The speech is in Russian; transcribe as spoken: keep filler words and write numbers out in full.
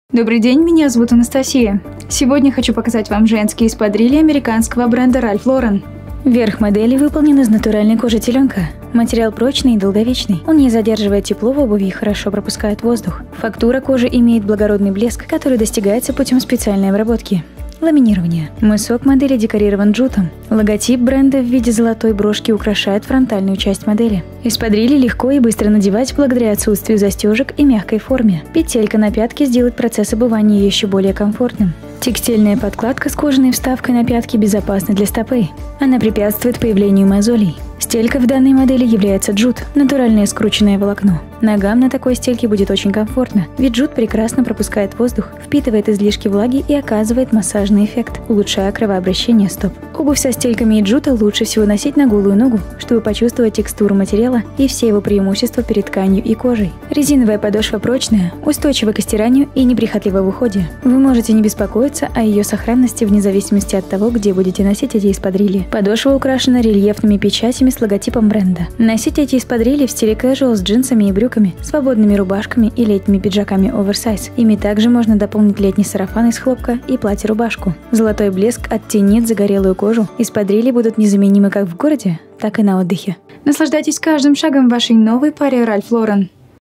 Добрый день, меня зовут Анастасия. Сегодня хочу показать вам женские эспадрильи американского бренда Ральф Лорен. Верх модели выполнен из натуральной кожи теленка. Материал прочный и долговечный. Он не задерживает тепло в обуви и хорошо пропускает воздух. Фактура кожи имеет благородный блеск, который достигается путем специальной обработки. Ламинирование. Мысок модели декорирован джутом. Логотип бренда в виде золотой брошки украшает фронтальную часть модели. Эспадрильи легко и быстро надевать благодаря отсутствию застежек и мягкой форме. Петелька на пятке сделает процесс обувания еще более комфортным. Текстильная подкладка с кожаной вставкой на пятки безопасна для стопы. Она препятствует появлению мозолей. Стелька в данной модели является джут, натуральное скрученное волокно. Ногам на такой стельке будет очень комфортно, ведь джут прекрасно пропускает воздух, впитывает излишки влаги и оказывает массажный эффект, улучшая кровообращение стоп. Обувь со стельками и джута лучше всего носить на голую ногу, чтобы почувствовать текстуру материала и все его преимущества перед тканью и кожей. Резиновая подошва прочная, устойчива к стиранию и неприхотлива в уходе. Вы можете не беспокоиться о ее сохранности вне зависимости от того, где будете носить эти эспадрильи. Подошва украшена рельефными печатями с логотипом бренда. Носите эти эспадрильи в стиле casual с джинсами и брюками, свободными рубашками и летними пиджаками оверсайз. Ими также можно дополнить летний сарафан из хлопка и платье-рубашку. Золотой блеск оттенит загорелую кожу. Эспадрильи будут незаменимы как в городе, так и на отдыхе. Наслаждайтесь каждым шагом вашей новой паре Ральф Лорен.